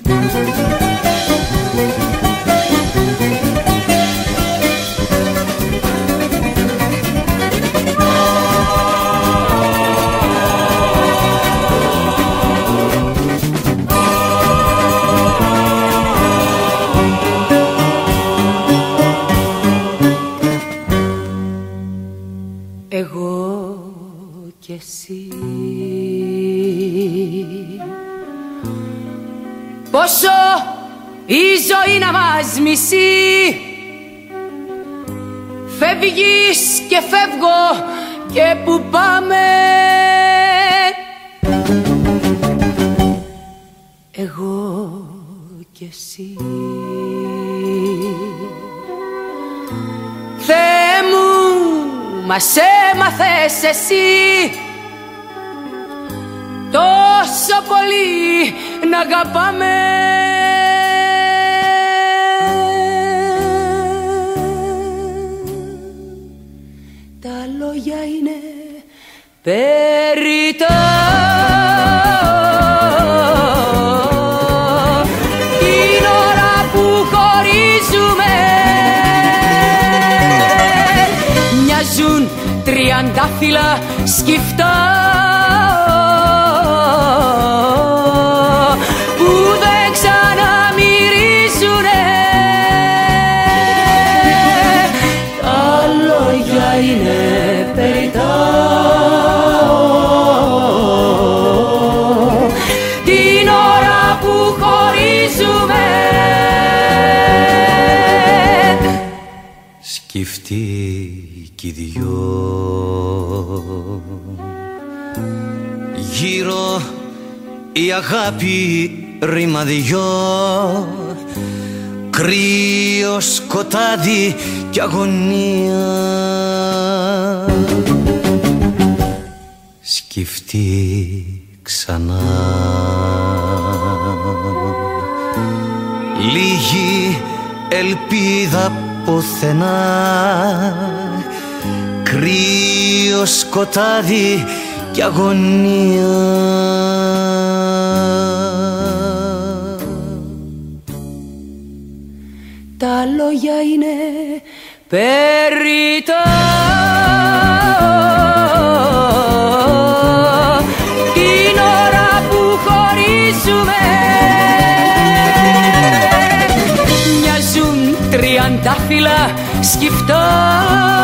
Εγώ κι εσύ, πόσο η ζωή να μας μισεί. Φεύγεις και φεύγω και που πάμε. Εγώ κι εσύ, Θεέ μου, μας έμαθες εσύ τόσο πολύ να αγαπάμε. Τα λόγια είναι περιττά, την ώρα που χωρίζουμε μοιάζουν τριαντάφυλλα σκυφτά που δεν ξαναμυρίζουνε. Τα λόγια είναι περιττά, την ώρα που χωρίζουμε. Σκυφτοί κι οι δυο γύρω η αγάπη ρημαδιό, κρύο σκοτάδι κι αγωνία. Σκυφτεί ξανά λίγη ελπίδα πουθενά, κρύο σκοτάδι κι αγωνία. Τα λόγια είναι περιττά, την ώρα που χωρίζουμε μοιάζουν τριαντάφυλλα σκυφτά